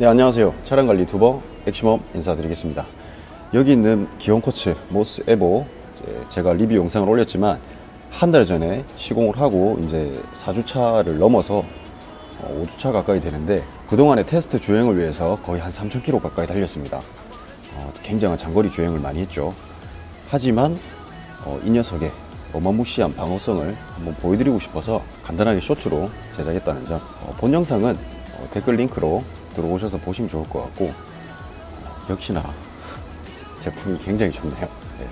네, 안녕하세요. 차량관리 두버 엑시멈 인사드리겠습니다. 여기 있는 기온코츠 모스 에보, 제가 리뷰 영상을 올렸지만 한 달 전에 시공을 하고 이제 4주차를 넘어서 5주차 가까이 되는데, 그동안의 테스트 주행을 위해서 거의 한 3,000km 가까이 달렸습니다. 굉장한 장거리 주행을 많이 했죠. 하지만 이 녀석의 어마무시한 방어성을 한번 보여드리고 싶어서 간단하게 쇼츠로 제작했다는 점, 본 영상은 댓글 링크로 들어오셔서 보시면 좋을 것 같고, 역시나 제품이 굉장히 좋네요. 네.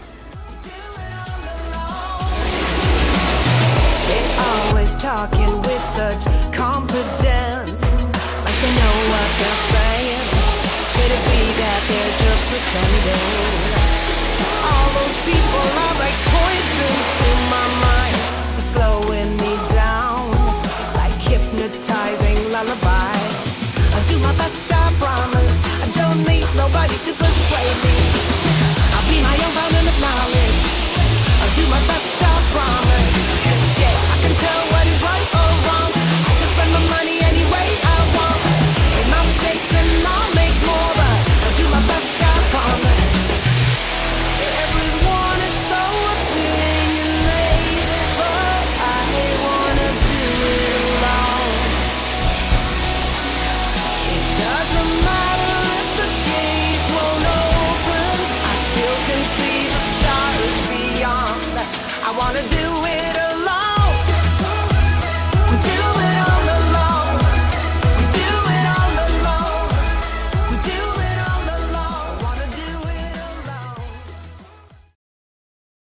Talking with such confidence, like they know what they're saying. Could it be that they're just pretending? All those people are like poison to my mind, they're slowing me down like hypnotizing lullabies. I'll do my best, I promise. I don't need nobody to persuade me. I'll be my own fountain of knowledge. I'll do my best, I promise. Yeah, I can tell what is right or wrong. I can spend my money any way I want. Make my mistakes and I'll make more, but I'll do my best, I promise. Everyone is so opinionated, but I wanna do it alone. It doesn't matter if the gates won't open, I still can see the stars beyond. I wanna do